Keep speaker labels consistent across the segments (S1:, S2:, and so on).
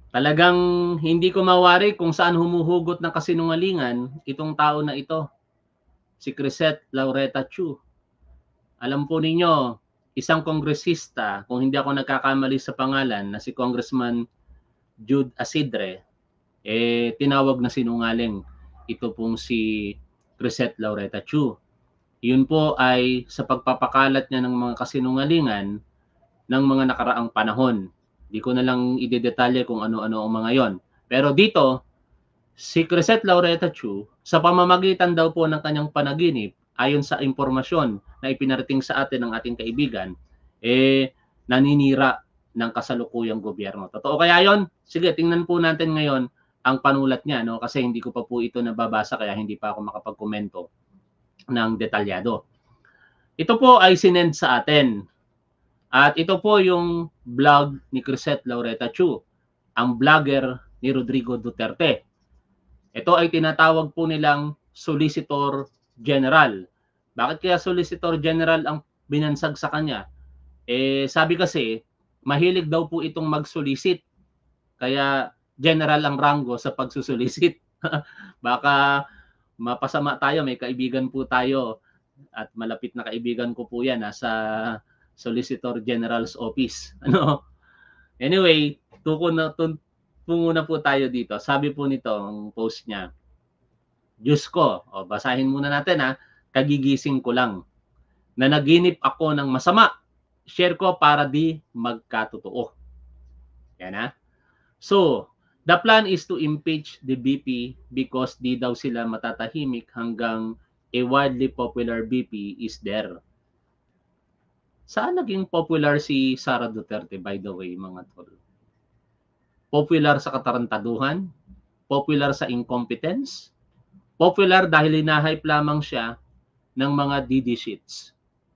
S1: Talagang hindi ko mawari kung saan humuhugot ng kasinungalingan itong tao na ito, si Crisette Laureta Chu. Alam po ninyo, isang kongresista, kung hindi ako nagkakamali sa pangalan, na si Congressman Jude Asidre, tinawag na sinungaling ito pong si Crisette Laureta Chu. Yun po ay sa pagpapakalat niya ng mga kasinungalingan ng mga nakaraang panahon. Di ko na lang idedetalye kung ano-ano ang mga yon. Pero dito, si Crisette Laureta Chu, sa pamamagitan daw po ng kanyang panaginip, ayon sa impormasyon na ipinarating sa atin ng ating kaibigan, naninira ng kasalukuyang gobyerno. Totoo kaya yon? Sige, tingnan po natin ngayon ang panulat niya, no? Kasi hindi ko pa po ito nababasa kaya hindi pa ako makapagkomento ng detalyado. Ito po ay sinend sa atin. At ito po yung blog ni Crisette Laureta Chu, ang vlogger ni Rodrigo Duterte. Ito ay tinatawag po nilang Solicitor General. Bakit kaya Solicitor General ang binansag sa kanya? Sabi kasi, mahilig daw po itong mag-solicit. Kaya general ang rango sa pagsusolicit. Baka mapasama tayo, may kaibigan po tayo at malapit na kaibigan ko po yan nasa Solicitor General's Office. Ano? Anyway, muna po tayo dito. Sabi po nito, ang post niya, Diyos ko, basahin muna natin ha, kagigising ko lang. Nanaginip ako ng masama. Share ko para di magkatotoo. Yan ha. So, the plan is to impeach the BP because di daw sila matatahimik hanggang a widely popular BP is there. Saan naging popular si Sara Duterte, by the way, mga tol? Popular sa katarantaduhan? Popular sa incompetence? Popular dahil hinahype lamang siya ng mga DD sheets.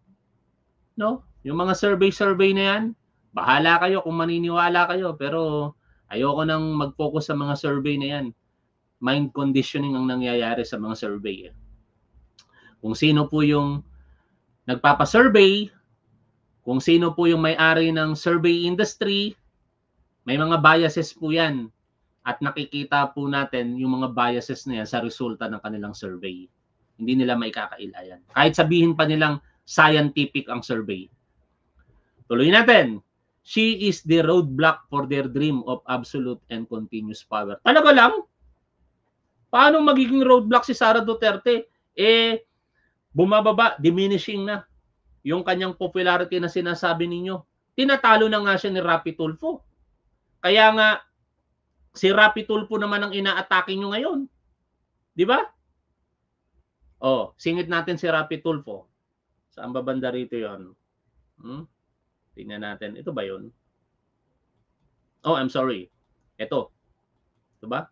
S1: No? Yung mga survey na yan, bahala kayo kung maniniwala kayo, pero ayoko nang mag-focus sa mga survey na yan. Mind conditioning ang nangyayari sa mga survey. Kung sino po yung nagpapa-survey, kung sino po yung may-ari ng survey industry, may mga biases po yan. At nakikita po natin yung mga biases na yan sa resulta ng kanilang survey. Hindi nila maikakaila yan. Kahit sabihin pa nilang scientific ang survey. Tuloy natin. She is the roadblock for their dream of absolute and continuous power. Talaga lang? Paano magiging roadblock si Sara Duterte? Bumababa, diminishing na yung kanyang popularity na sinasabi ninyo. Tinatalo na nga siya ni Rapi Tulfo. Kaya nga, si Rapi Tulfo naman ang ina-atake nyo ngayon. Di ba? Singit natin si Rapi Tulfo. Saan ba banda rito yun? Tingnan natin. Ito ba yun? I'm sorry. Ito. Ito ba?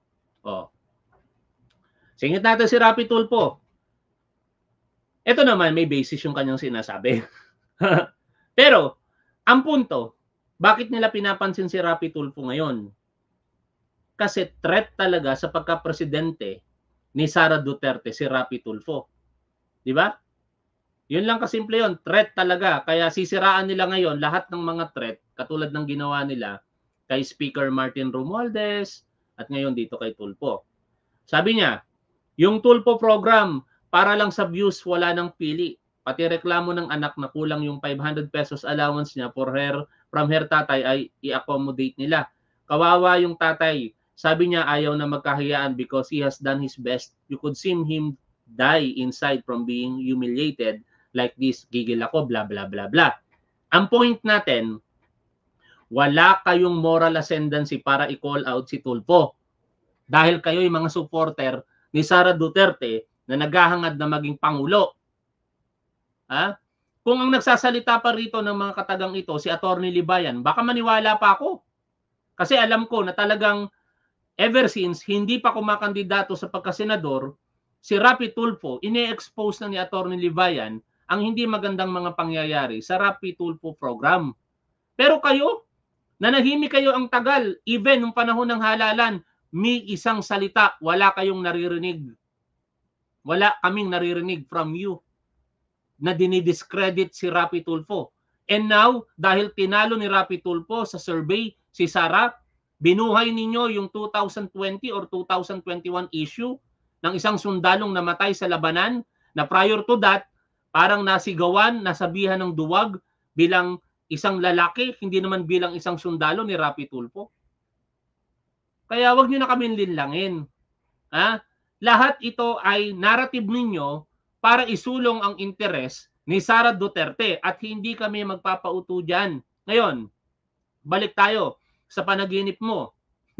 S1: Singit natin si Rapi Tulfo. Ito naman, may basis yung kanyang sinasabi. Pero, ang punto, bakit nila pinapansin si Rapi Tulfo ngayon? Kasi threat talaga sa pagka-presidente ni Sara Duterte si Rapi Tulfo. Di ba? Yun lang kasimple yun. Threat talaga. Kaya sisiraan nila ngayon lahat ng mga threat, katulad ng ginawa nila kay Speaker Martin Romualdez at ngayon dito kay Tulfo. Sabi niya, yung Tulfo program, para lang sa views, wala nang pili. Pati reklamo ng anak na kulang yung 500 pesos allowance niya from her tatay ay i-accommodate nila. Kawawa yung tatay. Sabi niya ayaw na magkahiyaan because he has done his best. You could see him die inside from being humiliated like this. Gigil ako, blah, blah, blah, blah. Ang point natin, wala kayong moral ascendancy para i-call out si Tulfo. Dahil kayo yung mga supporter ni Sara Duterte na naghahangad na maging pangulo. Kung ang nagsasalita pa rito ng mga katagang ito, si Attorney Libayan, baka maniwala pa ako. Kasi alam ko na talagang ever since hindi pa kumakandidato sa pagkasenador, si Rapi Tulfo, ine-expose na ni Attorney Libayan ang hindi magandang mga pangyayari sa Rapi Tulfo program. Pero kayo, nanahimik kayo ang tagal, even nung panahon ng halalan, may isang salita, wala kayong naririnig. Wala kaming naririnig from you na dinidiscredit si Rapi Tulfo. And now, dahil tinalo ni Rapi Tulfo sa survey si Sara, Binuhay ninyo yung 2020 or 2021 issue ng isang sundalong namatay sa labanan na prior to that, parang nasigawan, nasabihan ng duwag bilang isang lalaki, hindi naman bilang isang sundalo ni Rapi Tulfo. Kaya wag niyo na kami linlangin. Ha? Lahat ito ay narrative ninyo para isulong ang interes ni Sara Duterte at hindi kami magpapauto dyan. Ngayon, balik tayo sa panaginip mo.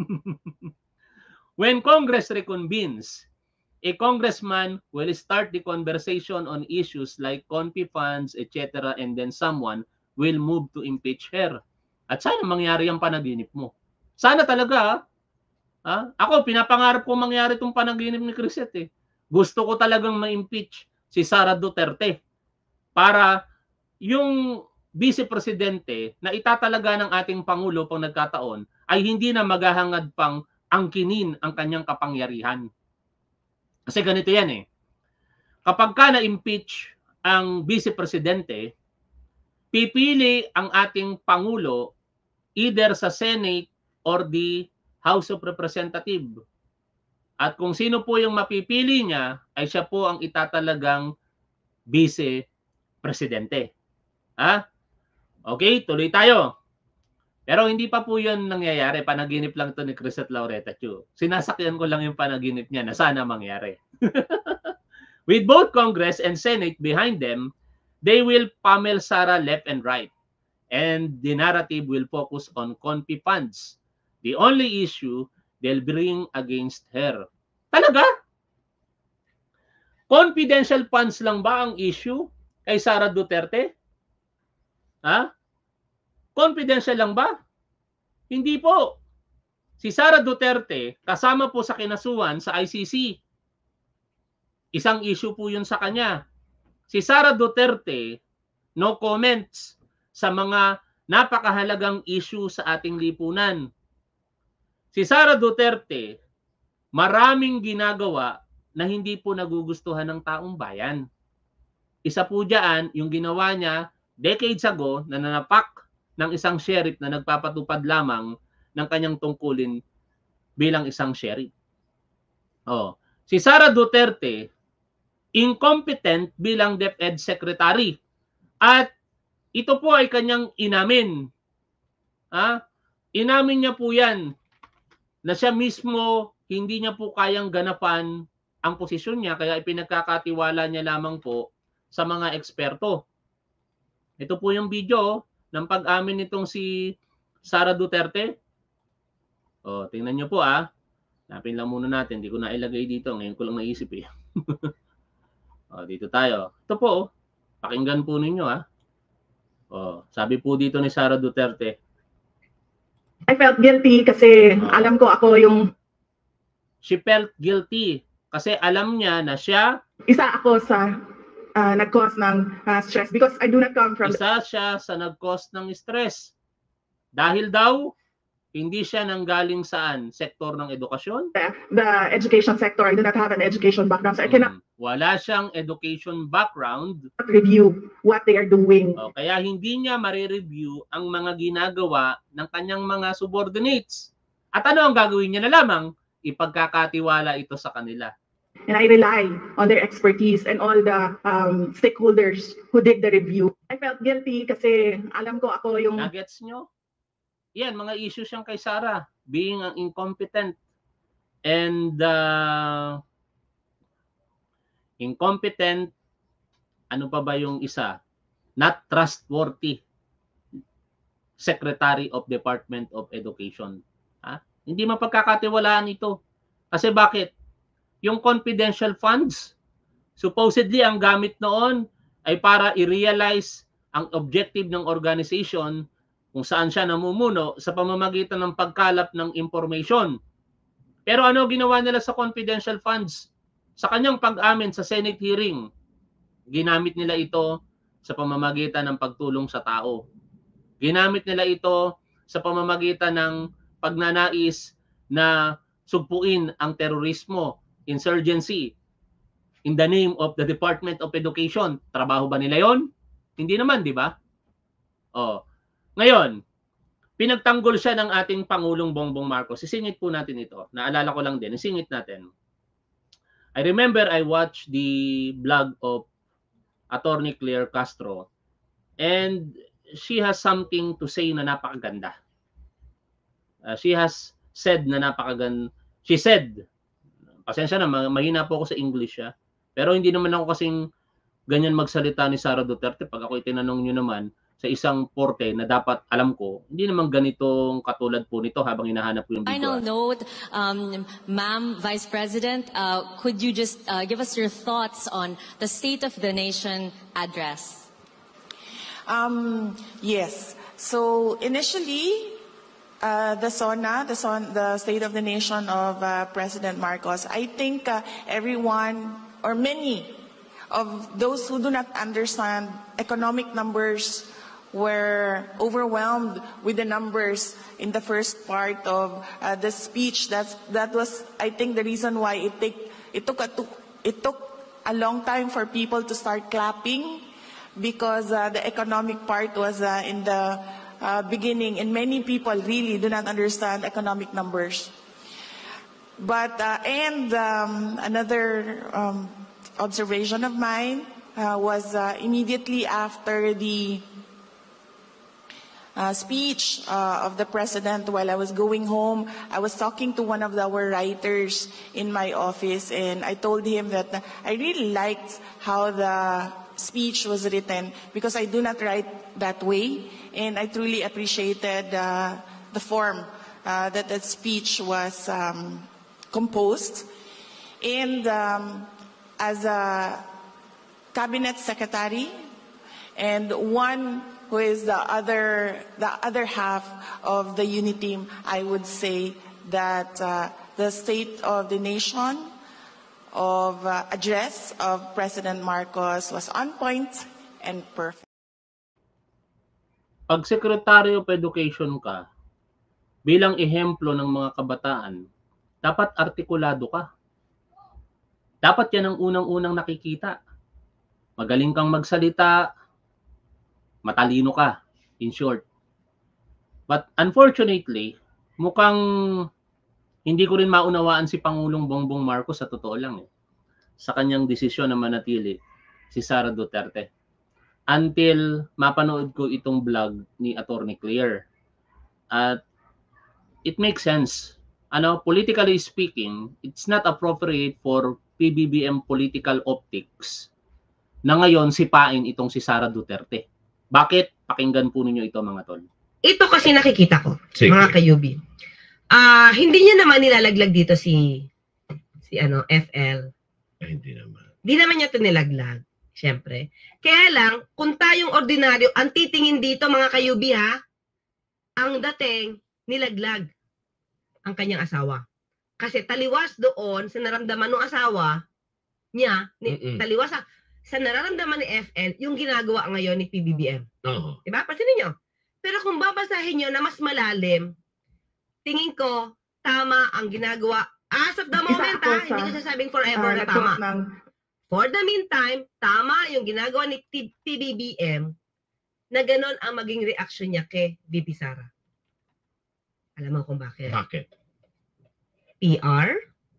S1: When Congress reconvenes, a congressman will start the conversation on issues like confi funds, etc. and then someone will move to impeach her. At sana mangyari ang panaginip mo. Sana talaga, ako, pinapangarap ko mangyari itong panaginip ni Crisette. Gusto ko talagang ma-impeach si Sara Duterte para yung vice-presidente na itatalaga ng ating Pangulo pang nagkataon ay hindi na maghahangad pang angkinin ang kanyang kapangyarihan. Kasi ganito yan Kapag ka na-impeach ang vice-presidente, pipili ang ating Pangulo either sa Senate or the House of Representatives. At kung sino po yung mapipili niya, ay siya po ang itatalagang vice-presidente. Okay, tuloy tayo. Pero hindi pa po yun nangyayari. Panaginip lang ito ni Crisette Laureta Chu. Sinasakyan ko lang yung panaginip niya na sana mangyari. With both Congress and Senate behind them, they will pummel Sara left and right. And the narrative will focus on confi funds. The only issue they'll bring against her. Talaga? Confidential funds lang ba ang issue kay Sara Duterte? Confidential lang ba? Hindi po. Si Sara Duterte, kasama po sa kinasuhan sa ICC. Isang issue po yun sa kanya. Si Sara Duterte, no comments sa mga napakahalagang issue sa ating lipunan. Si Sara Duterte, maraming ginagawa na hindi po nagugustuhan ng taong bayan. Isa po diyan, yung ginawa niya decades ago na nanapak ng isang sheriff na nagpapatupad lamang ng kanyang tungkulin bilang isang sheriff. Si Sara Duterte, incompetent bilang DepEd Secretary. At ito po ay kanyang inamin. Inamin niya po yan na siya mismo hindi niya po kayang ganapan ang posisyon niya kaya ipinagkakatiwala niya lamang po sa mga eksperto. Ito po yung video ng pag-amin nitong si Sara Duterte. Tingnan niyo po Napin lang muna natin. Hindi ko na ilagay dito. Ngayon ko lang naisip dito tayo. Ito po. Pakinggan po ninyo sabi po dito ni Sara Duterte.
S2: I felt guilty kasi alam ko ako yung...
S1: She felt guilty kasi alam niya na siya...
S2: Isa ako sa nag-cause ng stress because I do not come from...
S1: Isa siya sa nag-cause ng stress. Dahil daw, hindi siya nanggaling saan? Sektor ng edukasyon?
S2: The education sector. I do not have an education background. So I cannot...
S1: Wala siyang education background.
S2: Review what they are doing.
S1: Kaya hindi niya marireview ang mga ginagawa ng kanyang mga subordinates. At ano ang gagawin niya na lamang? Ipagkakatiwala ito sa kanila.
S2: And I rely on their expertise and all the stakeholders who did the review. I felt guilty kasi alam ko ako yung...
S1: Nagets nyo? Yan, mga issues yung kay Sara. Being incompetent. And incompetent, ano pa ba yung isa? Not trustworthy. Secretary of Department of Education. Hindi mapagkakatiwalaan ito. Kasi bakit? Yung confidential funds, supposedly ang gamit noon ay para i-realize ang objective ng organization kung saan siya namumuno sa pamamagitan ng pagkalap ng information. Pero ano ginawa nila sa confidential funds? Sa kanyang pag-amin sa Senate hearing, ginamit nila ito sa pamamagitan ng pagtulong sa tao. Ginamit nila ito sa pamamagitan ng pagnanais na sugpuin ang terorismo, insurgency, in the name of the Department of Education. Trabaho ba nila yon? Hindi naman, di ba? Ngayon, pinagtanggol siya ng ating Pangulong Bongbong Marcos. Isingit po natin ito. Naalala ko lang din. Isingit natin. I remember I watched the blog of Attorney Claire Castro and she has something to say na napakaganda. She has said na napakaganda. She said, pasensya na, mahina po ako sa English, pero hindi naman ako kasing ganyan magsalita ni Sara Duterte. Pag ako itinanong nyo naman sa isang porte na dapat alam ko, hindi naman ganitong katulad po nito habang hinahanap ko yung video.
S3: Final note, Ma'am Vice President, could you just give us your thoughts on the State of the Nation address?
S4: Yes. So initially, the State of the Nation of President Marcos, I think everyone or many of those who do not understand economic numbers were overwhelmed with the numbers in the first part of the speech. That was, I think, the reason why it took a long time for people to start clapping, because the economic part was in the beginning, and many people really do not understand economic numbers. But another observation of mine was immediately after the speech of the president, while I was going home, I was talking to one of our writers in my office, and I told him that I really liked how the speech was written, because I do not write that way, and I truly appreciated the form that that speech was composed. And as a cabinet secretary and one who is the other half of the unity team, I would say that the State of the Nation of address of President Marcos was on point and perfect.
S1: Pag Secretary of Education ka, bilang ehemplo ng mga kabataan, dapat artikulado ka. Dapat yan ang unang-unang nakikita. Magaling kang magsalita, matalino ka, in short. But unfortunately, mukhang hindi ko rin maunawaan si Pangulong Bongbong Marcos, sa totoo lang, sa kanyang desisyon na manatili si Sara Duterte. Until mapanood ko itong vlog ni Attorney Claire. At it makes sense. Politically speaking, it's not appropriate for PBBM political optics na ngayon sipain itong si Sara Duterte. Bakit? Pakinggan po ninyo ito, mga tol.
S5: Ito kasi nakikita ko,
S6: Sige.
S5: mga kayubi. Hindi niya naman nilalaglag dito si FL.
S6: Hindi naman.
S5: Hindi naman niya ito nilaglag, syempre. Kaya lang, kung tayong ordinaryo, ang titingin dito, mga kayubi, ang dating nilaglag ang kanyang asawa. Kasi taliwas doon sa naramdaman ng asawa niya, taliwas sa nararamdaman ni FL, yung ginagawa ngayon ni PBBM.
S6: Oo.
S5: Diba? Pansinin nyo. Pero kung babasahin nyo na mas malalim, tingin ko, tama ang ginagawa. As of the moment, hindi ko sasabing forever na tama. For the meantime, tama yung ginagawa ni PBBM na ganon ang maging reaction niya kay VP Sara. Alam mo kung bakit?
S6: Bakit?
S5: PR?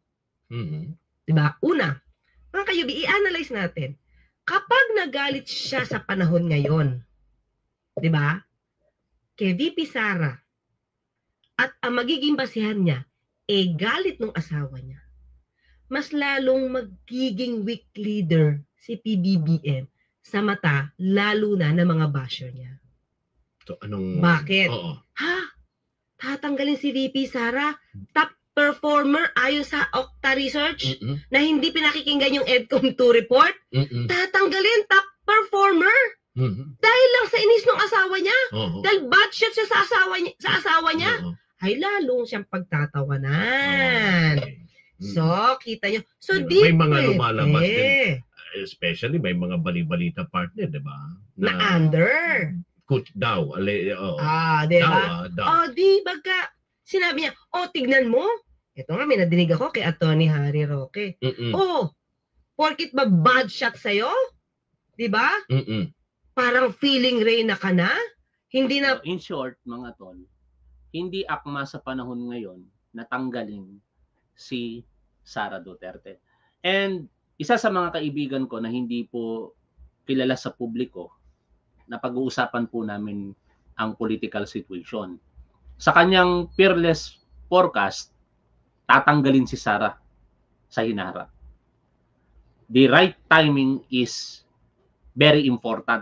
S6: Diba?
S5: Una, mga kayubi, i-analyze natin. Kapag nagalit siya sa panahon ngayon, diba? Kay VP Sara, at ang magiging basihan niya, galit ng asawa niya, mas lalong magiging weak leader si PBBM sa mata, lalo na ng mga basher niya.
S6: So, anong...
S5: Bakit?
S6: Oo.
S5: Tatanggalin si VP Sara, top performer ayon sa Okta Research, na hindi pinakikinggan yung EDCOM 2 report, tatanggalin top performer. Dahil lang sa inis ng asawa niya. Dahil bad shot siya sa asawa niya. Ay lalong siyang pagtatawanan. So, kita nyo. So,
S6: may mga lumalabas din. Especially may mga bali-balita partner, di ba?
S5: Na under.
S6: Daw.
S5: Di ba? Di baga, sinabi niya, tignan mo. Ito nga, may nadinig ako kay Atty. Harry Roque. Porkit ba bad shot sa'yo? Di ba? Parang feeling Reyna ka na? Hindi na...
S1: In short, mga tol, hindi akma sa panahon ngayon na tanggalin si Sara Duterte. And isa sa mga kaibigan ko na hindi po kilala sa publiko, na pag-uusapan po namin ang political situation. Sa kanyang fearless forecast, tatanggalin si Sara sa hinaharap. The right timing is very important.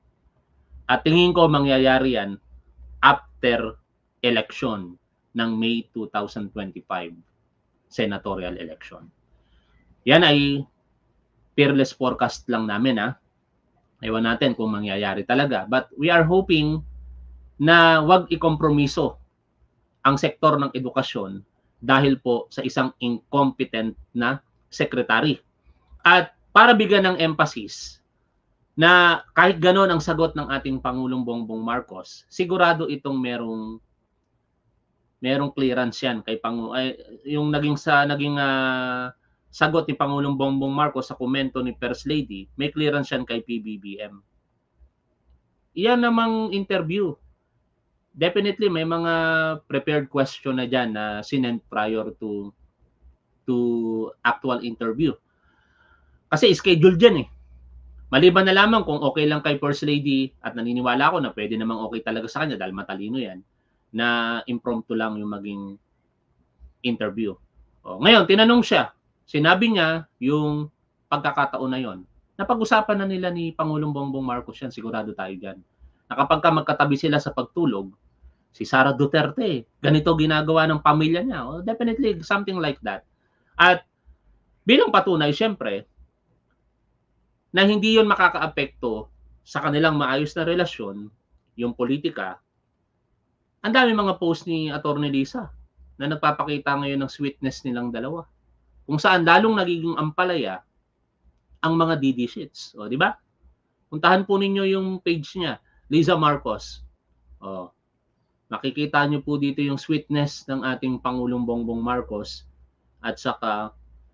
S1: At tingin ko mangyayari yan after election ng May 2025 senatorial election. Yan ay fearless forecast lang namin, ha. Ewan natin kung mangyayari talaga. But we are hoping na wag ikompromiso ang sektor ng edukasyon dahil po sa isang incompetent na secretary. At para bigyan ng emphasis na kahit ganon ang sagot ng ating Pangulong Bongbong Marcos, sigurado itong merong clearance yan kay yung naging sagot ni Pangulong Bongbong Marcos sa komento ni First Lady, may clearance yan kay PBBM. Iyan namang interview. Definitely may mga prepared question na dyan na sinend prior to actual interview. Kasi scheduled dyan eh. Maliban na lamang kung okay lang kay First Lady at naniniwala ako na pwede namang okay talaga sa kanya dahil matalino yan, na impromptu lang yung maging interview. Ngayon, tinanong siya. Sinabi niya yung pagkakataon na yon. Napag-usapan na nila ni Pangulong Bongbong Marcos yan, sigurado tayo dyan. Na kapag magkatabi sila sa pagtulog, si Sara Duterte, ganito ginagawa ng pamilya niya. Definitely, something like that. At bilang patunay, syempre, na hindi yon makakaapekto sa kanilang maayos na relasyon, yung politika. Ang dami mga post ni Atty. Lisa na nagpapakita ngayon ng sweetness nilang dalawa. Kung saan lalong nagiging ampalaya ang mga DD sheets. Di ba? Puntahan po ninyo yung page niya, Liza Marcos. Makikita nyo po dito yung sweetness ng ating Pangulong Bongbong Marcos at saka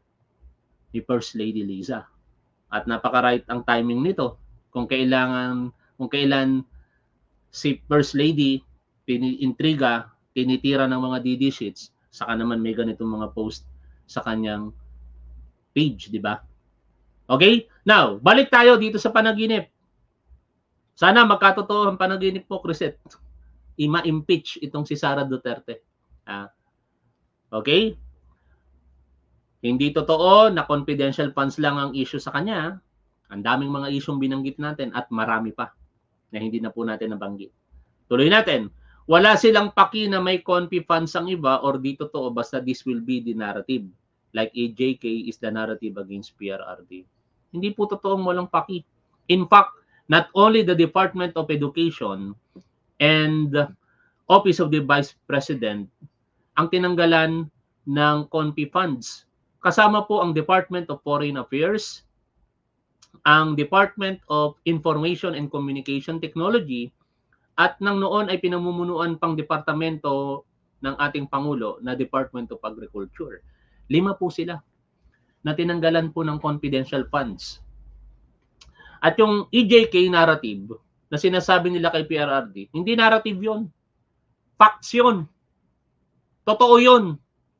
S1: ni First Lady Liza. At napaka-right ang timing nito. Kung kailan si First Lady intriga, tinitira ng mga DD sheets, saka naman may ganitong mga post sa kanyang page, di ba? Okay? Now, balik tayo dito sa panaginip. Sana magkatotoo ang panaginip mo, Crisette. Ima-impeach itong si Sara Duterte. Okay? Hindi totoo na confidential funds lang ang issue sa kanya. Ang daming mga isyong binanggit natin at marami pa na hindi na po natin nabanggit. Tuloy natin. Wala silang paki na may confi funds ang iba or di totoo basta this will be the narrative. Like AJK is the narrative against PRRD. Hindi po totoong walang paki. In fact, not only the Department of Education and the Office of the Vice President ang tinanggalan ng confi funds. Kasama po ang Department of Foreign Affairs, ang Department of Information and Communication Technology, at nang noon ay pinamumunuan pang departamento ng ating Pangulo na Department of Agriculture. 5 po sila na tinanggalan po ng confidential funds. At yung EJK narrative na sinasabi nila kay PRRD, hindi narrative yon. Facts yun. Totoo yun.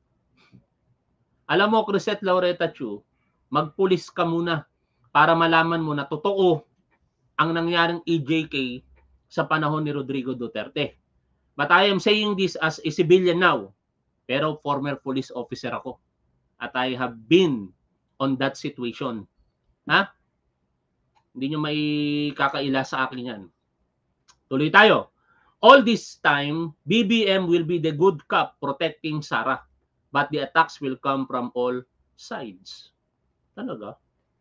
S1: Alam mo, Crisette Laureta Chu, magpulis ka muna para malaman mo na totoo ang nangyaring EJK sa panahon ni Rodrigo Duterte. But I am saying this as a civilian now, pero former police officer ako. At I have been on that situation. Hindi nyo may kakaila sa akin yan. Tuloy tayo. All this time, BBM will be the good cop protecting Sara. But the attacks will come from all sides. Talaga?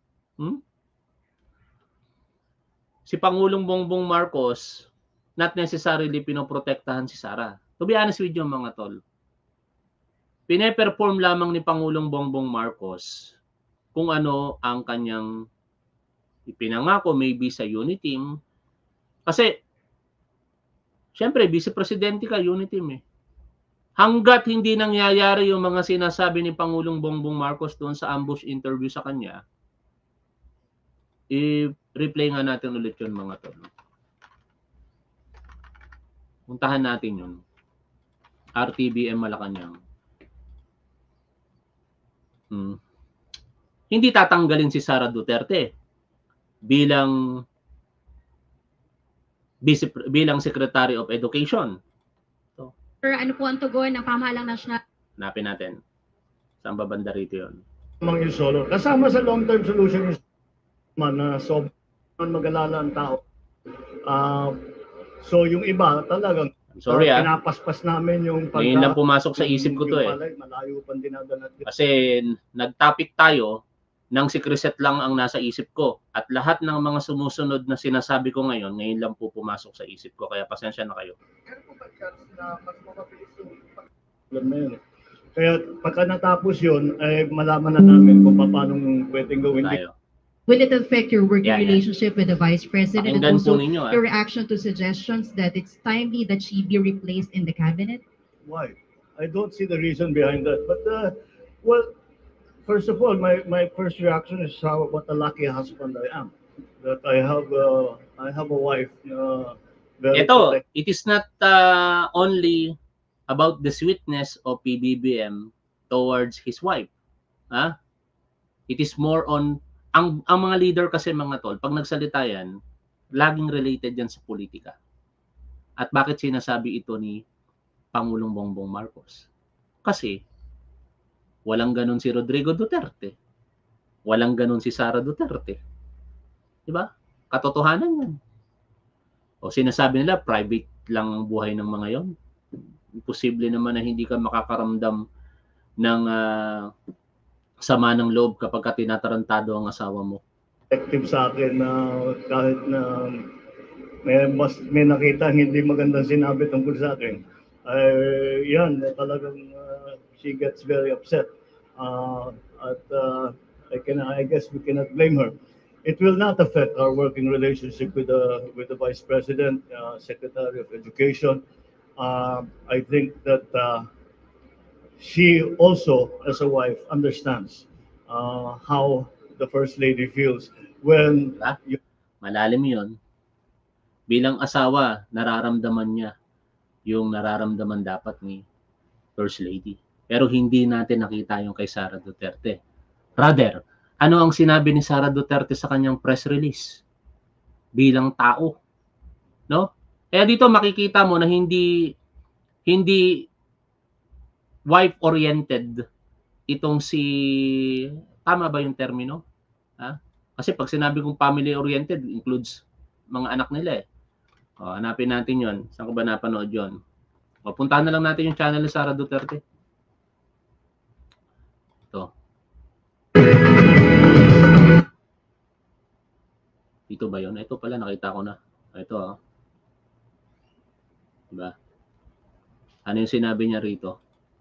S1: Si Pangulong Bongbong Marcos, not necessarily pinoprotektahan si Sara. To be honest with you, mga tol, pine-perform lamang ni Pangulong Bongbong Marcos kung ano ang kanyang ipinangako, maybe sa Uniteam. Kasi, syempre, vice-presidente ka, Uniteam eh. Hanggat hindi nangyayari yung mga sinasabi ni Pangulong Bongbong Marcos doon sa ambush interview sa kanya, i-replay nga natin ulit yun, mga tol. Puntahan natin yun. RTBM Malacanang. Hindi tatanggalin si Sara Duterte bilang Secretary of Education.
S7: Sir, ano po ang tugon ng pamahalang nasyonal?
S1: Hanapin natin. Saan ba banda rito yun?
S8: Yung solo. Kasama sa long-term solution yung na sobrang mag-alala ang tao. So yung iba talagang
S1: Sorry
S8: pinapaspas namin yung
S1: ngayon lang pumasok sa isip ko to
S8: malayo pang dinadala.
S1: Kasi nag-topic tayo ng si Crisette lang ang nasa isip ko. At lahat ng mga sumusunod na sinasabi ko ngayon lang po pumasok sa isip ko. Kaya pasensya na kayo.
S8: Kaya pagka natapos yun, ay malaman na namin kung paano pwedeng gawin.
S7: Will it affect your working relationship with the Vice President and
S1: Pakinggan
S7: also
S1: po ninyo,
S7: your reaction to suggestions that it's timely that she be replaced in the cabinet?
S8: Why? I don't see the reason behind that. But, well, first of all, my first reaction is what a lucky husband I am. That I have a wife.
S1: Ito, it is not only about the sweetness of PBBM towards his wife. It is more on ang mga leader kasi mga tol, pag nagsalita yan, laging related yan sa politika. At bakit sinasabi ito ni Pangulong Bongbong Marcos? Kasi walang ganun si Rodrigo Duterte. Walang ganun si Sara Duterte. Diba? Katotohanan yan. O sinasabi nila, private lang ang buhay ng mga yon. Imposible naman na hindi ka makakaramdam ng sama ng loob kapag tinatarantado ang asawa mo.
S8: Effective sa akin na kahit na may nakita hindi magandang sinabi tungkol sa akin. Yan, talagang she gets very upset. I guess we cannot blame her. It will not affect our working relationship with the Vice President, Secretary of Education. I think that she also, as a wife, understands how the First Lady feels when...
S1: Malalim yun. Bilang asawa, nararamdaman niya yung nararamdaman dapat ni First Lady. Pero hindi natin nakita yung kay Sara Duterte. Rather, ano ang sinabi ni Sara Duterte sa kanyang press release? Bilang tao. No? Kaya dito makikita mo na hindi wife-oriented itong si, tama ba yung termino? Kasi pag sinabi kong family-oriented, includes mga anak nila eh. Hanapin natin yon. Saan ko ba napanood yon? Puntahan na lang natin yung channel ni Sara Duterte. Ito. Ito ba yun? Ito pala, nakita ko na. Ito diba? Ano yung sinabi niya rito?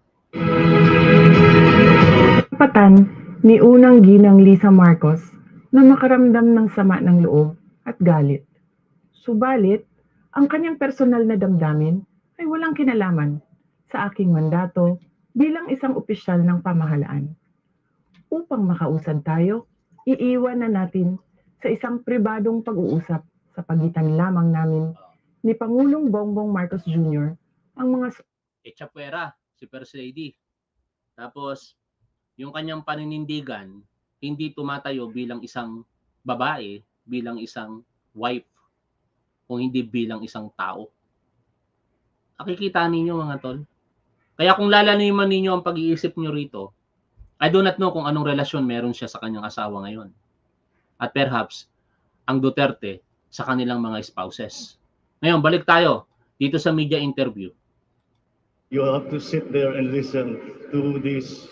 S9: Karapatan ni unang ginang Lisa Marcos na makaramdam ng sama ng loob at galit. Subalit, ang kanyang personal na damdamin ay walang kinalaman sa aking mandato bilang isang opisyal ng pamahalaan. Upang makausad tayo, iiwan na natin sa isang pribadong pag-uusap sa pagitan lamang namin ni Pangulong Bongbong Marcos Jr. ang mga
S1: Echapuera, si First Lady. Tapos, yung kanyang paninindigan, hindi tumatayo bilang isang babae, bilang isang wife, kung hindi bilang isang tao. Nakikita ninyo mga tol. Kaya kung lalaniman ninyo ang pag-iisip nyo rito, I do not know kung anong relasyon meron siya sa kanyang asawa ngayon. At perhaps, ang Duterte sa kanilang mga spouses. Ngayon, balik tayo dito sa media interview.
S8: You have to sit there and listen to these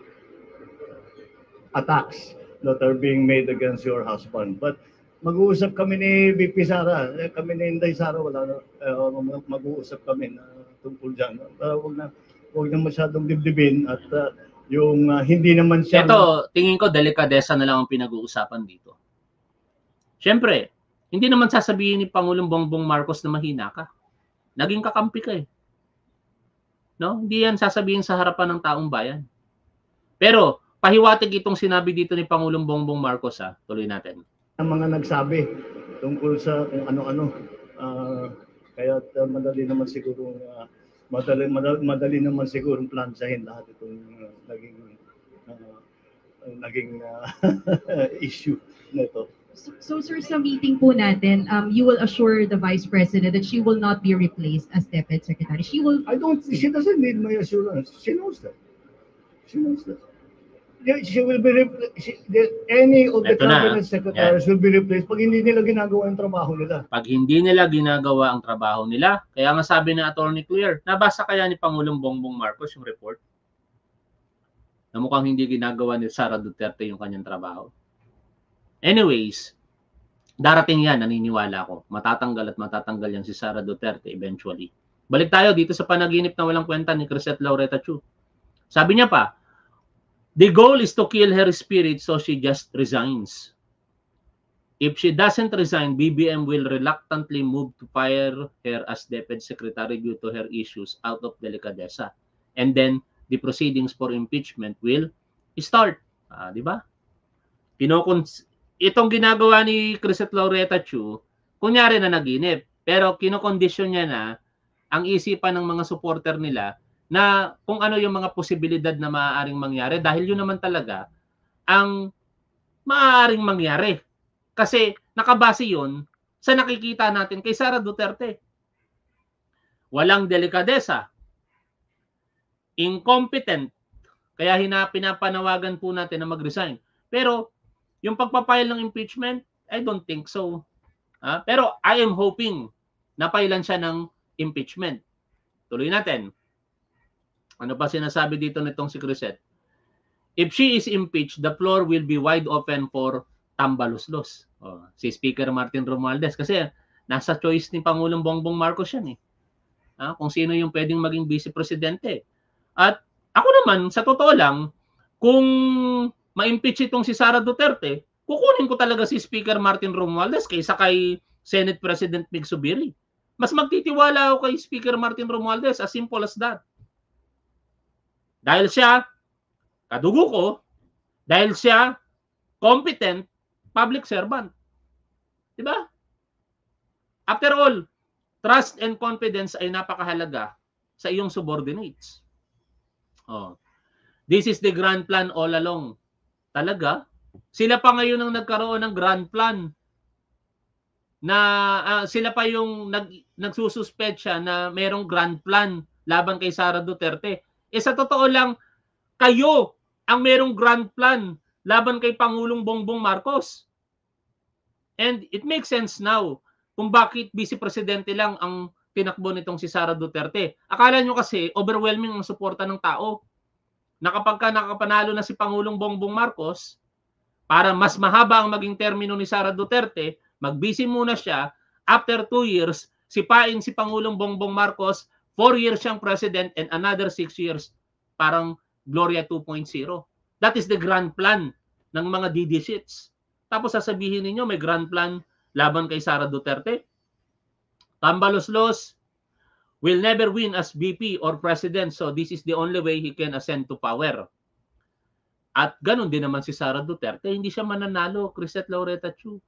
S8: attacks that are being made against your husband. But mag-uusap kami ni VP Sara, kami ni Inday Sara, mag-uusap kami na tungkol dyan. Huwag na masyadong dibdibin at yung hindi naman siya...
S1: Ito, tingin ko delikadesa na lang ang pinag-uusapan dito. Siyempre, hindi naman sasabihin ni Pangulong Bongbong Marcos na mahina ka. Naging kakampi ka eh. No? Hindi yan sasabihin sa harapan ng taong bayan. Pero, pahiwatig itong sinabi dito ni Pangulong Bongbong Marcos ha. Tuloy natin.
S8: Ang mga nagsabi tungkol sa kung ano-ano. Kaya madali naman siguro madali naman siguro plansahin lahat itong naging issue nito.
S7: So sir, sa meeting po natin, you will assure the Vice President that she will not be replaced as Deputy Secretary. She
S8: doesn't need my assurance. She knows that. Yeah, she will be any of the
S1: Eto na.
S8: cabinet secretaries will be replaced pag hindi nila ginagawa yung trabaho nila.
S1: Pag hindi nila ginagawa ang trabaho nila, kaya nga sabi ni Attorney Claire, nabasa kaya ni Pangulong Bongbong Marcos yung report? Na mukhang hindi ginagawa ni Sara Duterte yung kanyang trabaho. Anyways, darating yan, naniniwala ko. Matatanggal yan si Sara Duterte eventually. Balik tayo dito sa panaginip na walang kwenta ni Crisette Laureta Chu. Sabi niya pa, the goal is to kill her spirit so she just resigns. If she doesn't resign, BBM will reluctantly move to fire her as Deputy Secretary due to her issues out of delicadeza. And then, the proceedings for impeachment will start. Di ba? Itong ginagawa ni Crisette Laureta Chu, kunyari na naginip, pero kinokondisyon niya na ang isipan ng mga supporter nila na kung ano yung mga posibilidad na maaaring mangyari dahil yun naman talaga ang maaaring mangyari. Kasi nakabase yun sa nakikita natin kay Sara Duterte. Walang delikadesa, incompetent, kaya pinapanawagan po natin na mag-resign. Pero yung pagpapile ng impeachment, I don't think so. Pero I am hoping na pailan siya ng impeachment. Tuloy natin. Ano pa sinasabi dito nitong si Crisette? If she is impeached, the floor will be wide open for tambaluslos. Si Speaker Martin Romualdez. Kasi nasa choice ni Pangulong Bongbong Marcos yan eh. Kung sino yung pwedeng maging vice presidente. At ako naman, sa totoo lang, kung ma-impeach itong si Sara Duterte, kukunin ko talaga si Speaker Martin Romualdez kaysa kay Senate President Mig Zubiri. Mas magtitiwala ako kay Speaker Martin Romualdez, as simple as that. Dahil siya, kadugo ko, dahil siya, competent, public servant. Diba? After all, trust and confidence ay napakahalaga sa iyong subordinates. This is the grand plan all along. Talaga? Sila pa ngayon ang nagkaroon ng grand plan na sila pa yung nagsususpetsya na mayroong grand plan laban kay Sara Duterte. Sa totoo lang, kayo ang mayroong grand plan laban kay Pangulong Bongbong Marcos. And it makes sense now kung bakit Vice Presidente lang ang tinakbo nitong si Sara Duterte. Akala nyo kasi overwhelming ang suporta ng tao. Na kapag nakapanalo na si Pangulong Bongbong Marcos, para mas mahaba ang maging termino ni Sara Duterte, magbisi muna siya, after 2 years, sipain si Pangulong Bongbong Marcos, 4 years siyang president and another 6 years parang Gloria 2.0. That is the grand plan ng mga DD shits. Tapos sasabihin ninyo may grand plan laban kay Sara Duterte. Tambaluslos will never win as VP or president, so this is the only way he can ascend to power. At ganun din naman si Sara Duterte, hindi siya mananalo, Crisette Laureta Chu.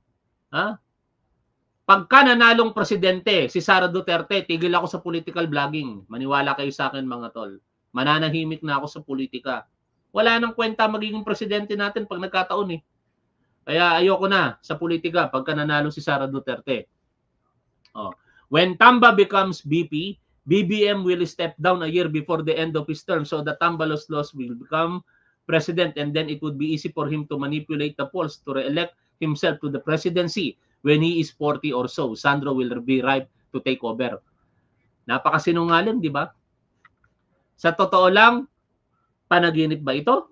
S1: Pagka nanalong presidente si Sara Duterte, tigil ako sa political vlogging. Maniwala kayo sa akin mga tol. Mananahimik na ako sa politika. Wala nang kwenta magiging presidente natin pag nagkataon eh. Kaya ayoko na sa politika pagka nanalo si Sara Duterte. When Tamba becomes VP, BBM will step down a year before the end of his term so that Tambaluslos will become president and then it would be easy for him to manipulate the polls to re-elect himself to the presidency. When he is 40 or so, Sandro will be ripe to take over. Napakasinungaling, di ba? Sa totoo lang, panaginip ba ito?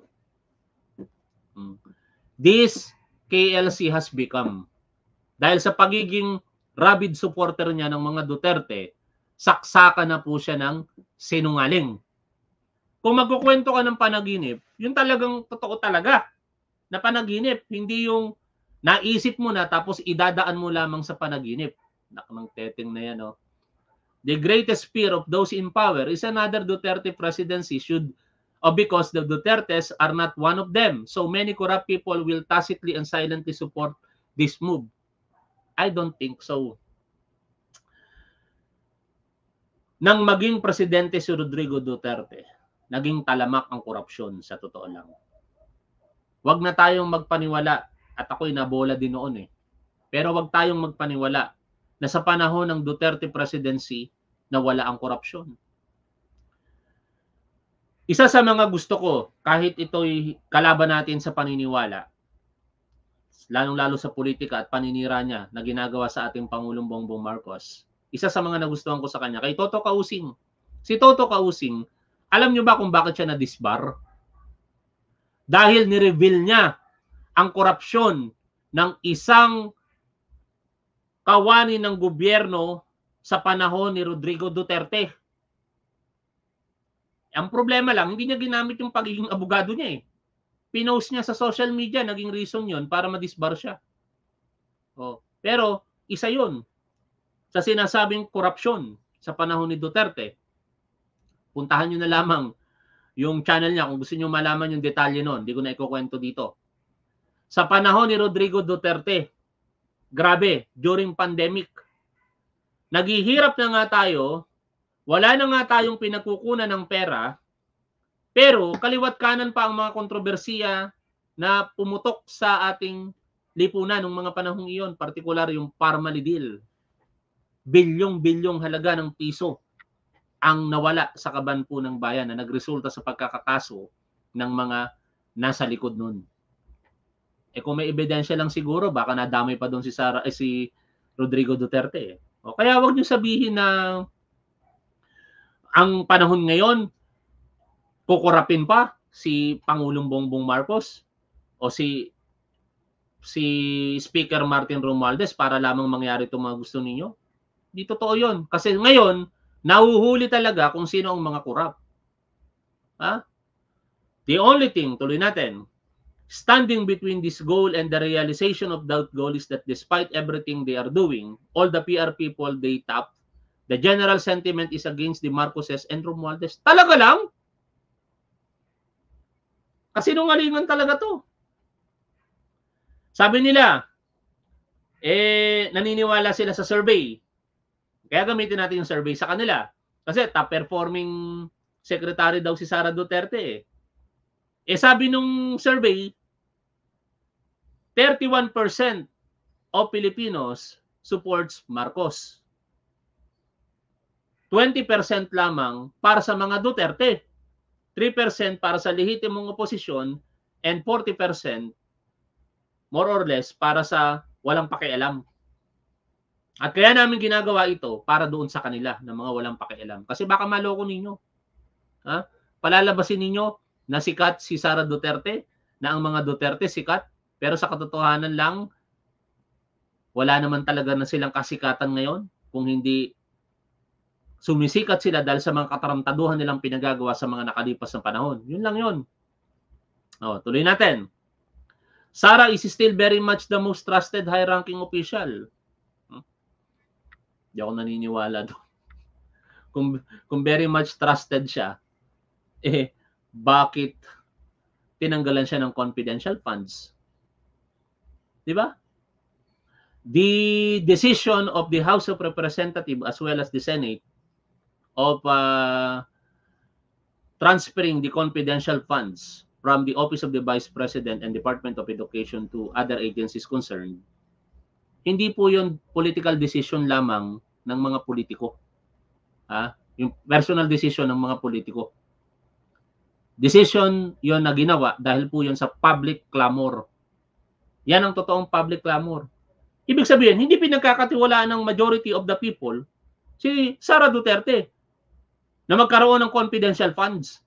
S1: This KLC has become, dahil sa pagiging rabid supporter niya ng mga Duterte, saksakan na po siya ng sinungaling. Kung magkukwento ka ng panaginip, yun talagang totoo talaga na panaginip, hindi yung naisip mo na tapos idadaan mo lamang sa panaginip. Nakang teteng na yan, The greatest fear of those in power is another Duterte presidency because the Dutertes are not one of them. So many corrupt people will tacitly and silently support this move. I don't think so. nang maging presidente si Rodrigo Duterte, naging talamak ang korupsyon sa totoo lang. Huwag na tayong magpaniwala, at ako'y nabola din noon pero huwag tayong magpaniwala na sa panahon ng Duterte presidency na wala ang korupsyon. Isa sa mga gusto ko, kahit ito'y kalaban natin sa paniniwala, lalong-lalo sa politika at paninira niya na ginagawa sa ating Pangulong Bongbong Marcos, isa sa mga nagustuhan ko sa kanya, kay Toto Kausing. Si Toto Kausing, alam niyo ba kung bakit siya na-disbar? Dahil ni-reveal niya ang korupsyon ng isang kawani ng gobyerno sa panahon ni Rodrigo Duterte. Ang problema lang, hindi niya ginamit yung pagiging abogado niya Pinost niya sa social media, naging reason yon para ma-disbar siya. Pero isa yon sa sinasabing korupsyon sa panahon ni Duterte. Puntahan nyo na lamang yung channel niya kung gusto nyo malaman yung detalye nun. Hindi ko na ikukwento dito. Sa panahon ni Rodrigo Duterte, grabe, during pandemic, naghihirap na nga tayo, wala na nga tayong pinagkukunan ng pera, pero kaliwat kanan pa ang mga kontrobersiya na pumutok sa ating lipunan ng mga panahong iyon, partikular yung Parmalidil. Bilyong-bilyong halaga ng piso ang nawala sa kaban po ng bayan na nagresulta sa pagkakakaso ng mga nasa likod nun. Kung may ebidensya lang siguro, baka nadamay pa doon si Rodrigo Duterte. Kaya wag niyo sabihin na ang panahon ngayon, kukurapin pa si Pangulong Bongbong Marcos o si Speaker Martin Romualdez para lamang mangyari itong mga gusto ninyo. Di totoo yun. Kasi ngayon, nahuhuli talaga kung sino ang mga kurap. The only thing, tuloy natin, standing between this goal and the realization of that goal is that despite everything they are doing, all the PR people they tap, the general sentiment is against the Marcoses and Romualdez. Talaga lang? Kasinungalingan talaga to. Sabi nila, naniniwala sila sa survey. Kaya gamitin natin yung survey sa kanila. Kasi top performing secretary daw si Sara Duterte. Sabi nung survey, 31% of Filipinos supports Marcos. 20% lamang para sa mga Duterte. 3% para sa lehitimong oposisyon and 40% more or less para sa walang pakialam. At kaya namin ginagawa ito para doon sa kanila ng mga walang pakialam. Kasi baka maloko ninyo. Palalabasin ninyo na sikat si Sara Duterte, na ang mga Duterte sikat, pero sa katotohanan lang, wala naman talaga na silang kasikatan ngayon kung hindi sumisikat sila dahil sa mga katarantaduhan nilang pinagagawa sa mga nakalipas na panahon. Yun lang yun. Tuloy natin. Sara is still very much the most trusted high-ranking official. Hindi ako naniniwala doon. Kung very much trusted siya, bakit tinanggalan siya ng confidential funds? Di ba? The decision of the House of Representatives as well as the Senate of transferring the confidential funds from the Office of the Vice President and Department of Education to other agencies concerned, hindi po yun political decision lamang ng mga politiko. Yung personal decision ng mga politiko. Decision yun na ginawa dahil po yun sa public clamor. Yan ang totoong public clamor. Ibig sabihin, hindi pinagkakatiwalaan ng majority of the people si Sara Duterte na magkaroon ng confidential funds.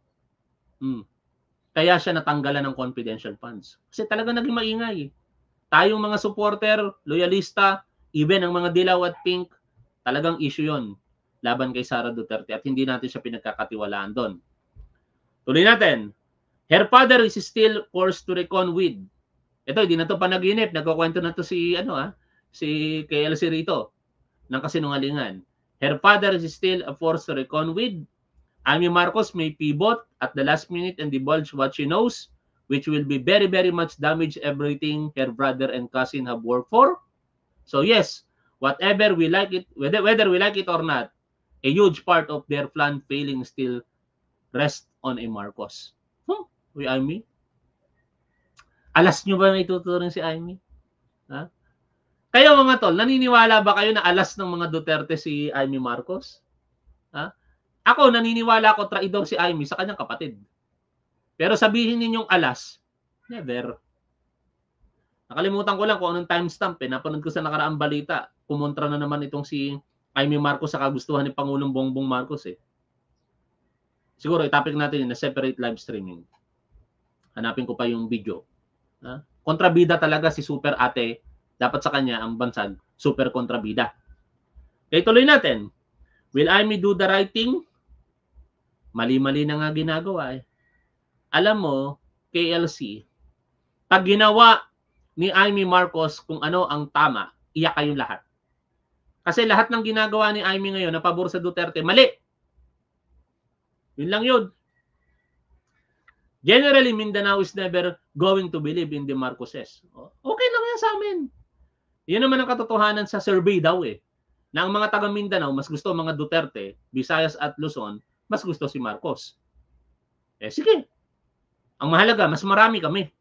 S1: Kaya siya natanggalan ng confidential funds. Kasi talaga naging maingay. Tayong mga supporter, loyalista, even ang mga dilaw at pink, talagang issue yon laban kay Sara Duterte at hindi natin siya pinagkakatiwalaan doon. Tuloy natin. Her father is still forced to reckon with. Ito, hindi na to panaginip. Nagkukwento na to si KLC Rito ng kasinungalingan. Her father is still a force to reckon with. Amy Marcos may pivot at the last minute and divulge what she knows, which will be very, very much damage everything her brother and cousin have worked for. So yes, whether we like it or not, A huge part of their plan failing still rest on a Marcos. Uy, Amy? Alas nyo ba may tuturing si Amy? Ha? Kayo mga tol, naniniwala ba kayo na alas ng mga Duterte si Amy Marcos? Ha? Ako, naniniwala ko traidor si Amy sa kanyang kapatid. Pero sabihin ninyong alas, never. Nakalimutan ko lang kung anong timestamp. Napanood ko sa nakaraang balita. Kumontra na naman itong si Amy Marcos sa kagustuhan ni Pangulong Bongbong Marcos. Siguro, itapik natin yun na separate live streaming. Hanapin ko pa yung video. Ha? Kontrabida talaga si Super Ate. Dapat sa kanya ang bansag, super kontrabida. Kaya tuloy natin. Will Amy do the right thing? Mali-mali na nga ginagawa. Alam mo, KLC, pag ginawa ni Amy Marcos kung ano ang tama, iyak kayong lahat. Kasi lahat ng ginagawa ni Amy ngayon na pabor sa Duterte, mali. Yun lang yun. Generally, Mindanao is never going to believe in the Marcoses. Okay lang yan sa amin. Yan naman ang katotohanan sa survey daw na ang mga taga Mindanao mas gusto mga Duterte, Visayas at Luzon, mas gusto si Marcos. Sige. Ang mahalaga, mas marami kami.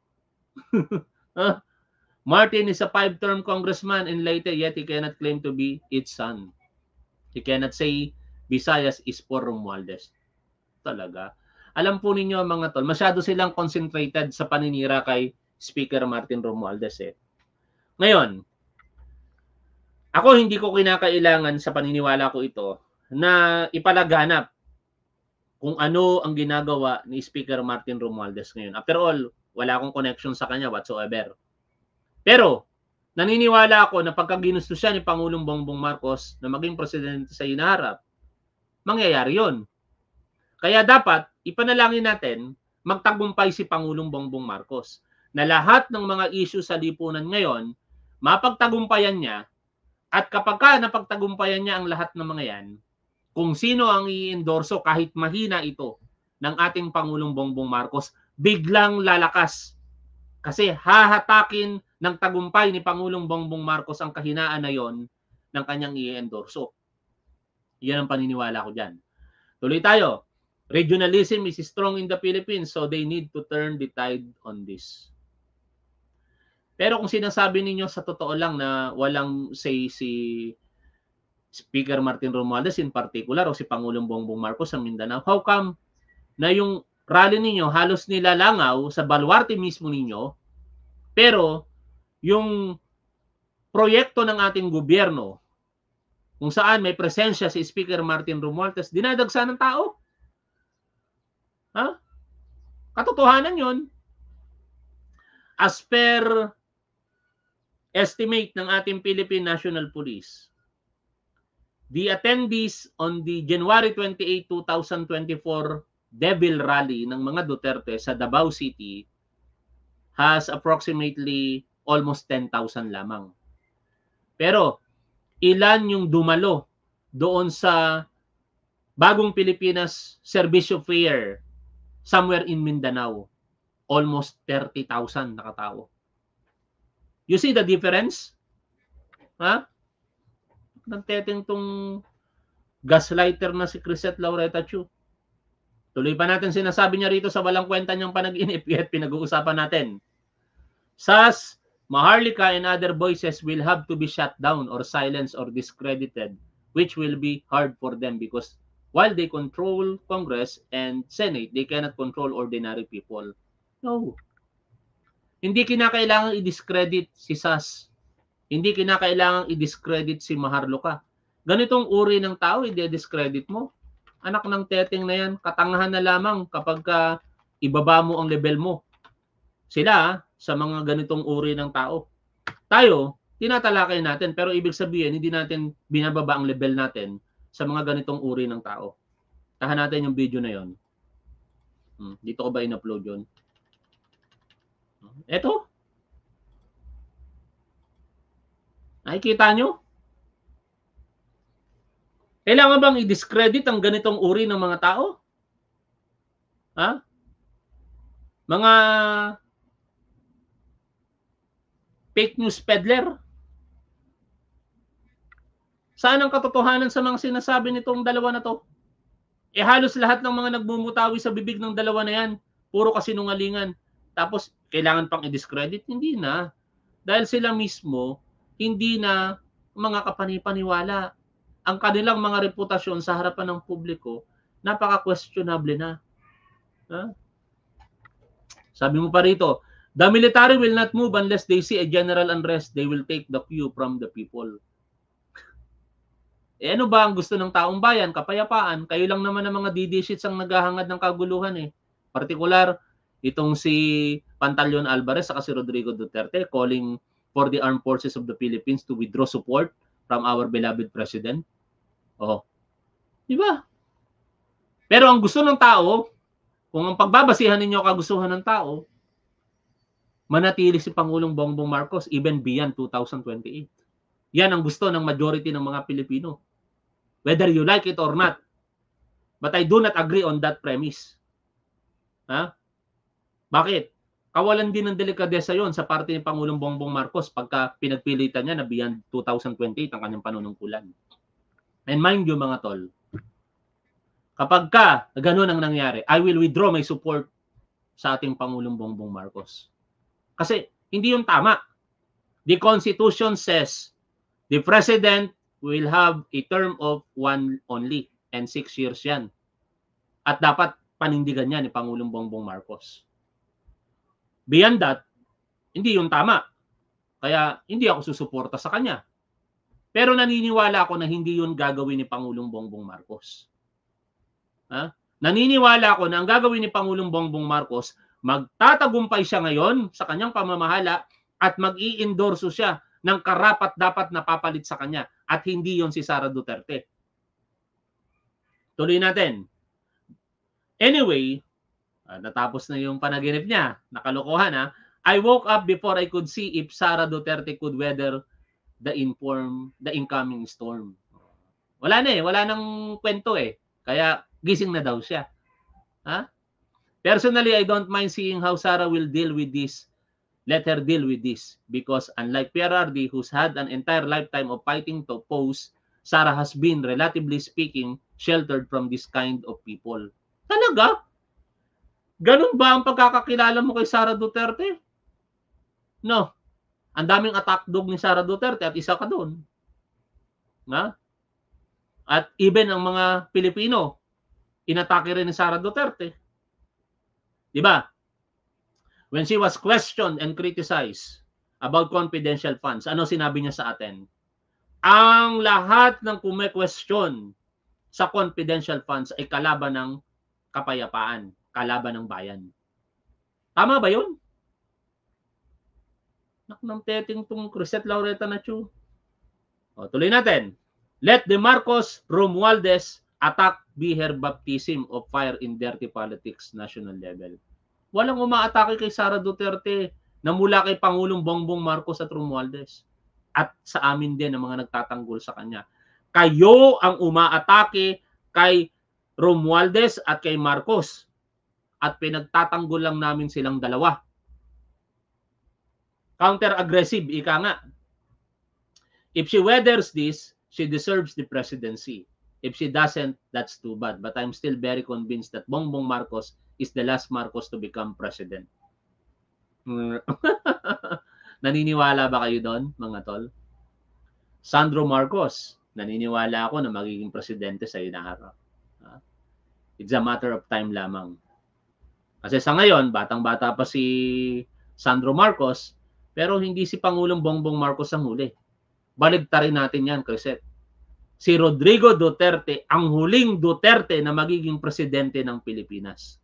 S1: Martin is a 5-term congressman in Leyte, yet he cannot claim to be its son. He cannot say Visayas is for Romualdez. Talaga. Alam po ninyo mga tol, masyado silang concentrated sa paninira kay Speaker Martin Romualdez. Ngayon, ako hindi ko kinakailangan sa paniniwala ko ito na ipalaganap kung ano ang ginagawa ni Speaker Martin Romualdez ngayon. After all, wala akong connection sa kanya whatsoever. Pero, naniniwala ako na pagka ginusto siya ni Pangulong Bongbong Marcos na maging presidente sa hinaharap, mangyayari yon. Kaya dapat, ipanalangin natin, magtagumpay si Pangulong Bongbong Marcos na lahat ng mga issue sa lipunan ngayon, mapagtagumpayan niya. At kapag napagtagumpayan niya ang lahat ng mga yan, kung sino ang i-endorso kahit mahina ito ng ating Pangulong Bongbong Marcos, biglang lalakas. Kasi hahatakin ng tagumpay ni Pangulong Bongbong Marcos ang kahinaan na yon ng kanyang i-endorso. Yan ang paniniwala ko dyan. Tuloy tayo. Regionalism is strong in the Philippines, so they need to turn the tide on this. Pero kung sinasabi ninyo sa totoo lang na walang say si Speaker Martin Romualdez in particular o si Pangulong Bongbong Marcos sa Mindanao, how come na yung rally ninyo halos nilalangaw sa baluarte mismo ninyo, pero yung proyekto ng ating gobyerno kung saan may presensya si Speaker Martin Romualdez, dinadagsa ng tao? Ha? Katotohanan yun. As per estimate ng ating Philippine National Police, the attendees on the January 28, 2024 Devil Rally ng mga Duterte sa Davao City has approximately almost 10,000 lamang. Pero ilan yung dumalo doon sa Bagong Pilipinas Servicio Fair somewhere in Mindanao? Almost 30,000 nakatao. You see the difference? Ha? Nagteteng tong gaslighter na si Crisette Laureta Chu. Tuloy pa natin sinasabi niya rito sa walang kwenta niyang panaginip at pinag-uusapan natin. SAS, Maharlika and other voices will have to be shut down or silenced or discredited, which will be hard for them because while they control Congress and Senate, they cannot control ordinary people. No. Hindi kinakailangan i-discredit si SAS. Hindi kinakailangan i-discredit si Maharlika. Ganitong uri ng tao, i-discredit mo. Anak ng teteng na yan, katangahan na lamang kapag ibaba mo ang level mo. Sila, sa mga ganitong uri ng tao. Tayo, tinatalakay natin, pero ibig sabihin, hindi natin binababa ang level natin sa mga ganitong uri ng tao. Tahan natin yung video na yon. Dito ko ba in-upload yun? Eto. Nakikita nyo? Kailangan bang i-discredit ang ganitong uri ng mga tao? Ha? Mga fake news peddler? Saan ang katotohanan sa mga sinasabi nitong dalawa na to? Eh halos lahat ng mga nagmumutawi sa bibig ng dalawa na yan, puro kasinungalingan. Tapos kailangan pang i-discredit? Hindi na. Dahil sila mismo, hindi na mga kapanipaniwala. Ang kanilang mga reputasyon sa harapan ng publiko, napaka-questionable na. Ha? Sabi mo pa rito, the military will not move unless they see a general unrest. They will take the cue from the people. Eh ano ba ang gusto ng taong bayan? Kapayapaan. Kayo lang naman ang mga didishits ang naghahangad ng kaguluhan eh. Partikular, itong si Pantaleon Alvarez saka si Rodrigo Duterte calling for the armed forces of the Philippines to withdraw support from our beloved president. Oh. Di ba? Pero ang gusto ng tao, kung ang pagbabasihan ninyo kagustuhan ng tao, manatili si Pangulong Bongbong Marcos even beyond 2028. Yan ang gusto ng majority ng mga Pilipino. Whether you like it or not. But I do not agree on that premise. Ha? Bakit? Kawalan din ng delikadesa yon sa parte ni Pangulong Bongbong Marcos pagka pinagpilitan niya na beyond 2028 ang kanyang panunungkulan. And mind you mga tol, kapag ka ganun ang nangyari, I will withdraw my support sa ating Pangulong Bongbong Marcos. Kasi hindi yung tama. The Constitution says the President will have a term of 1 only and 6 years yan. At dapat panindigan niya ni Pangulong Bongbong Marcos. Beyond that, hindi yung tama. Kaya hindi ako susuporta sa kanya. Pero naniniwala ako na hindi yun gagawin ni Pangulong Bongbong Marcos. Ha? Naniniwala ako na ang gagawin ni Pangulong Bongbong Marcos, magtatagumpay siya ngayon sa kanyang pamamahala at mag-i-endorso siya ng karapat-dapat na papalit sa kanya at hindi yon si Sara Duterte. Tuloy natin. Anyway, natapos na yung panaginip niya. Nakalokohan ha. I woke up before I could see if Sara Duterte could weather the incoming storm. Wala na eh. Wala nang kwento eh. Kaya gising na daw siya. Ha? Personally, I don't mind seeing how Sara will deal with this. Let her deal with this. Because unlike PRRD, who's had an entire lifetime of fighting to oppose, Sara has been, relatively speaking, sheltered from this kind of people. Talaga? Ganun ba ang pagkakakilala mo kay Sara Duterte? No. Ang daming attack dog ni Sara Duterte at isa ka doon. Na? At even ang mga Pilipino, inatake rin ni Sara Duterte. Di ba? When she was questioned and criticized about confidential funds, ano sinabi niya sa atin? Ang lahat ng kume-question sa confidential funds ay kalaban ng kapayapaan, kalaban ng bayan. Tama ba yun? Nak ng teting tong Crisette Laureta na chu. O, tuloy natin. Let the Marcos Romualdez attack be her baptism of fire in dirty politics national level. Walang umaatake kay Sara Duterte na mula kay Pangulong Bongbong Marcos at Romualdez. At sa amin din ang mga nagtatanggol sa kanya. Kayo ang umaatake kay Romualdez at kay Marcos. At pinagtatanggol lang namin silang dalawa. Counter-aggressive, ika nga. If she weathers this, she deserves the presidency. If she doesn't, that's too bad. But I'm still very convinced that Bongbong Marcos is the last Marcos to become president. Naniniwala ba kayo doon, mga tol? Sandro Marcos, naniniwala ako na magiging presidente sa inaharap. It's a matter of time lamang. Kasi sa ngayon, batang-bata pa si Sandro Marcos, pero hindi si Pangulong Bongbong Marcos ang huli. Baligtarin natin yan, Crisette. Si Rodrigo Duterte, ang huling Duterte na magiging presidente ng Pilipinas.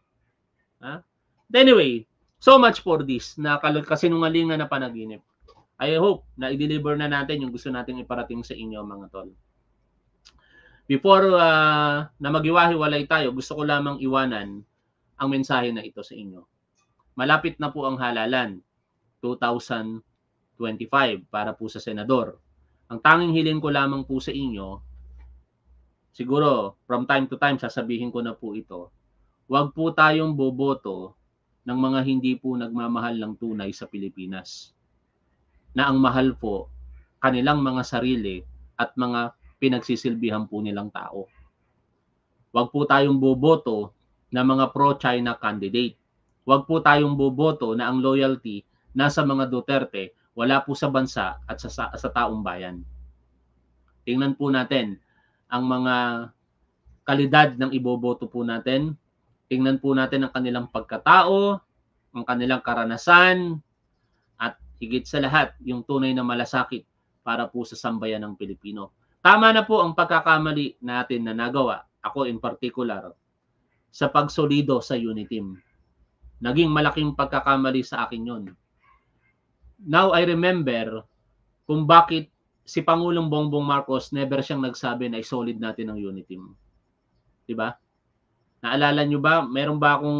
S1: Anyway, so much for this na kasinungalingan na panaginip. I hope na i-deliver na natin yung gusto nating iparating sa inyo, mga tol. Before na magiwahiwalay tayo, gusto ko lamang iwanan ang mensahe na ito sa inyo. Malapit na po ang halalan, 2025, para po sa senador. Ang tanging hiling ko lamang po sa inyo, siguro from time to time sasabihin ko na po ito, huwag po tayong boboto ng mga hindi po nagmamahal ng tunay sa Pilipinas. Na ang mahal po, kanilang mga sarili at mga pinagsisilbihan po nilang tao. Huwag po tayong boboto na mga pro-China candidate. Huwag po tayong boboto na ang loyalty nasa mga Duterte, wala po sa bansa at sa taong bayan. Tingnan po natin ang mga kalidad ng iboboto po natin. Tingnan po natin ang kanilang pagkatao, ang kanilang karanasan, at higit sa lahat, yung tunay na malasakit para po sa sambayan ng Pilipino. Tama na po ang pagkakamali natin na nagawa, ako in particular, sa pagsolido sa Uniteam. Naging malaking pagkakamali sa akin yon. Now I remember kung bakit si Pangulong Bongbong Marcos never siyang nagsabi na i-solid natin ang Uniteam. Diba? Naalala nyo ba, meron ba akong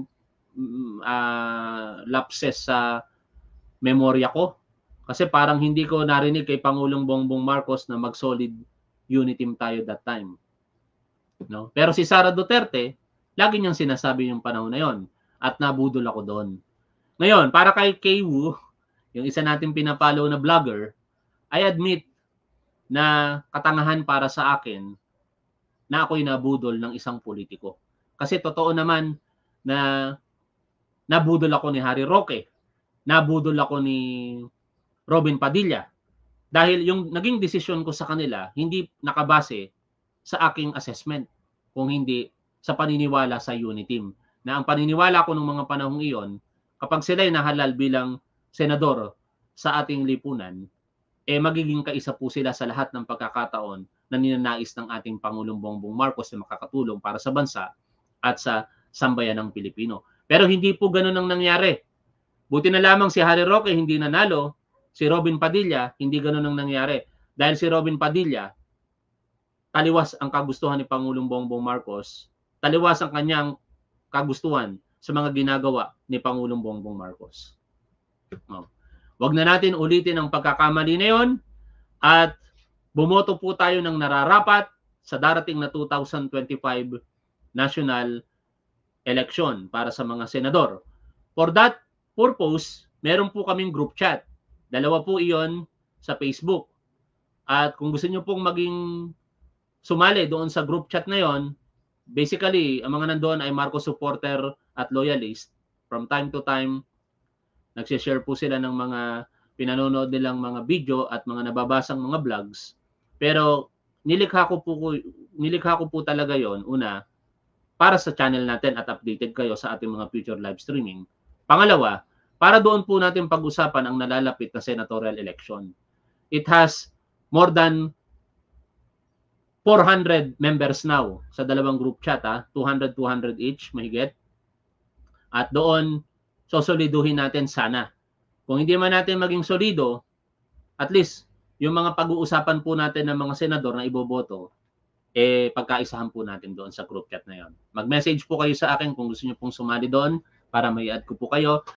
S1: lapses sa memorya ko? Kasi parang hindi ko narinig kay Pangulong Bongbong Marcos na mag-solid Uniteam tayo that time. No? Pero si Sara Duterte, lagi niyang sinasabi yung panahon na yon at nabudol ako doon. Ngayon, para kay Kay-Wu, yung isa nating pinapollow na vlogger, I admit na katangahan para sa akin na ako'y nabudol ng isang politiko. Kasi totoo naman na nabudol ako ni Harry Roque, nabudol ako ni Robin Padilla. Dahil yung naging desisyon ko sa kanila, hindi nakabase sa aking assessment, kung hindi sa paniniwala sa Uniteam. Na ang paniniwala ko ng mga panahong iyon, kapag sila'y nahalal bilang senador sa ating lipunan, magiging kaisa po sila sa lahat ng pagkakataon na ninanais ng ating Pangulong Bongbong Marcos na makakatulong para sa bansa at sa sambayan ng Pilipino. Pero hindi po ganun ang nangyari. Buti na lamang si Harry Roque hindi nanalo, si Robin Padilla hindi ganun ang nangyari. Dahil si Robin Padilla, taliwas ang kagustuhan ni Pangulong Bongbong Marcos, taliwas ang kanyang kagustuhan sa mga ginagawa ni Pangulong Bongbong Marcos. Wag na natin ulitin ang pagkakamali na yon at bumoto po tayo ng nararapat sa darating na 2025 national election para sa mga senador. For that purpose, meron po kaming group chat. Dalawa po iyon sa Facebook. At kung gusto niyo pong maging sumali doon sa group chat na yon, basically, ang mga nandoon ay Marcos supporter at loyalist. From time to time, nagsishare po sila ng mga pinanonood nilang mga video at mga nababasang mga vlogs. Pero nilikha ko po talaga yon, una, para sa channel natin at updated kayo sa ating mga future live streaming. Pangalawa, para doon po natin pag-usapan ang nalalapit na senatorial election. It has more than 400 members now sa dalawang group chat, 200 each, mahigit. At doon, sosoliduhin natin sana. Kung hindi man natin maging solido, at least, yung mga pag-uusapan po natin ng mga senador na iboboto, pagkaisahan po natin doon sa group chat na yon. Mag-message po kayo sa akin kung gusto niyo pong sumali doon para may add ko po kayo.